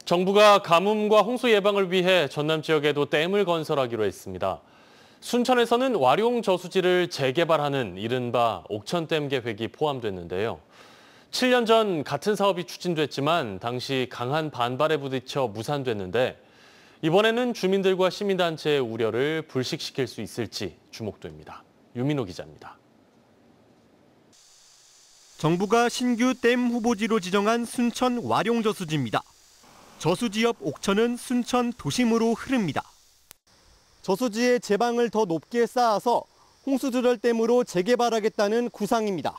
정부가 가뭄과 홍수 예방을 위해 전남 지역에도 댐을 건설하기로 했습니다. 순천에서는 와룡 저수지를 재개발하는 이른바 옥천댐 계획이 포함됐는데요. 7년 전 같은 사업이 추진됐지만 당시 강한 반발에 부딪혀 무산됐는데 이번에는 주민들과 시민단체의 우려를 불식시킬 수 있을지 주목됩니다. 유민호 기자입니다. 정부가 신규 댐 후보지로 지정한 순천 와룡 저수지입니다. 저수지 옆 옥천은 순천 도심으로 흐릅니다. 저수지에 제방을 더 높게 쌓아서 홍수조절댐으로 재개발하겠다는 구상입니다.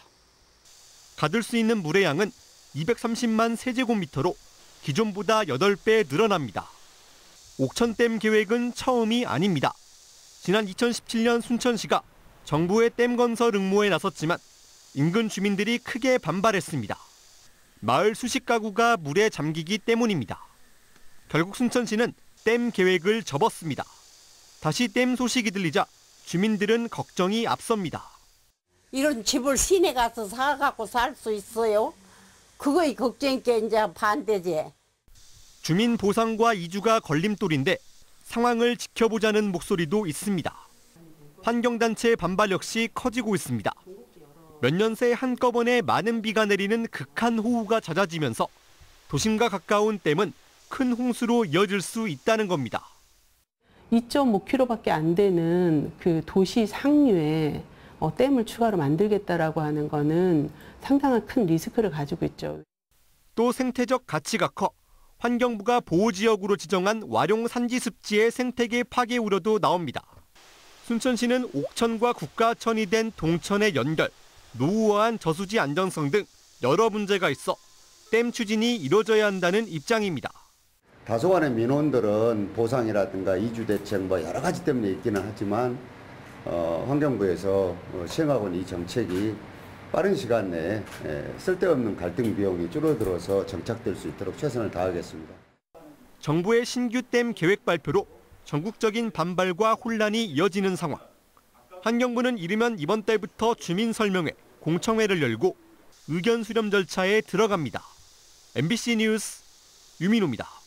가둘 수 있는 물의 양은 230만 세제곱미터로 기존보다 8배 늘어납니다. 옥천댐 계획은 처음이 아닙니다. 지난 2017년 순천시가 정부의 댐 건설 응모에 나섰지만 인근 주민들이 크게 반발했습니다. 마을 수십 가구가 물에 잠기기 때문입니다. 결국 순천시는 댐 계획을 접었습니다. 다시 댐 소식이 들리자 주민들은 걱정이 앞섭니다. 이런 집을 시내 가서 사갖고 살 수 있어요? 그거이 걱정이니까 이제 반대지. 주민 보상과 이주가 걸림돌인데 상황을 지켜보자는 목소리도 있습니다. 환경단체의 반발 역시 커지고 있습니다. 몇 년 새 한꺼번에 많은 비가 내리는 극한 호우가 잦아지면서 도심과 가까운 댐은 큰 홍수로 이어질 수 있다는 겁니다. 2.5km밖에 안 되는 그 도시 상류에 댐을 추가로 만들겠다라고 하는 거는 상당한 큰 리스크를 가지고 있죠. 또 생태적 가치가 커 환경부가 보호지역으로 지정한 와룡 산지습지의 생태계 파괴 우려도 나옵니다. 순천시는 옥천과 국가천이 된 동천의 연결, 노후화한 저수지 안전성 등 여러 문제가 있어 댐 추진이 이뤄져야 한다는 입장입니다. 다소간의 민원들은 보상이라든가 이주 대책 여러 가지 때문에 있기는 하지만 환경부에서 시행하고 있는 이 정책이 빠른 시간 내에 쓸데없는 갈등 비용이 줄어들어서 정착될 수 있도록 최선을 다하겠습니다. 정부의 신규 댐 계획 발표로 전국적인 반발과 혼란이 이어지는 상황. 환경부는 이르면 이번 달부터 주민 설명회, 공청회를 열고 의견 수렴 절차에 들어갑니다. MBC 뉴스 유민호입니다.